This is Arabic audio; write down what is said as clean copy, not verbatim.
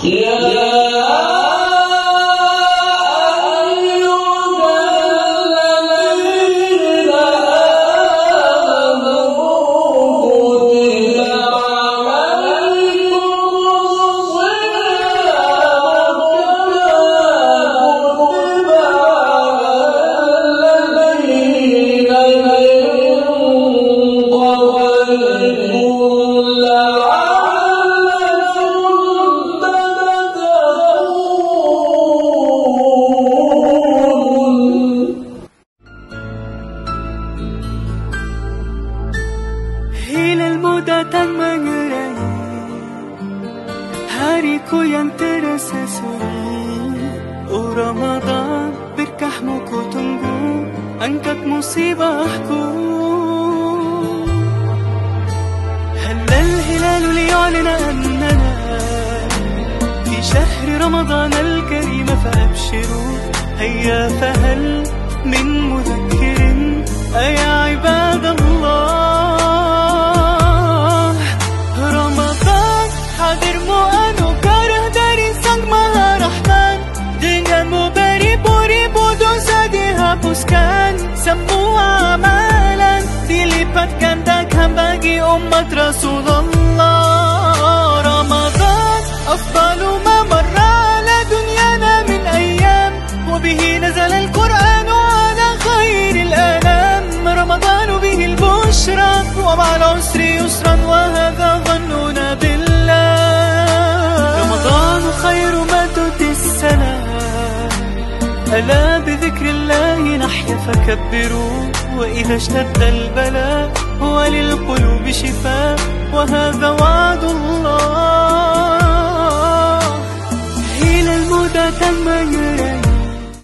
datang mengerai hariku yang terasa suri. Oh Ramadan, berkahmu ku tunggu, angkat musibahku. هل الهلال ليعلن أننا في شهر رمضان الكريم فأبشروا. هيا فهل من مذكر أيا عباد الله. Ramadan hadirmu anugerah dari Sang Maha Rahman. Denganmu beribu-ribu dosa dihapuskan, semua amalan dilipat gandakan bagi umat Rasulullah. Ramadan afdalu ma marra ala dunyana min ayyam, wa bihi nazala al-Qur'an ala khairil anam. Ramadan bihi al-bushra wa ma'al usri yusran wa hadha dhannuna billah. Ramadan khayru ma tu'ti as-salam, ألا بذكر الله نحيا فكبروا. وإذا اشتد البلاء هو للقلوب شفاء وهذا وعد الله. هيل المدى تم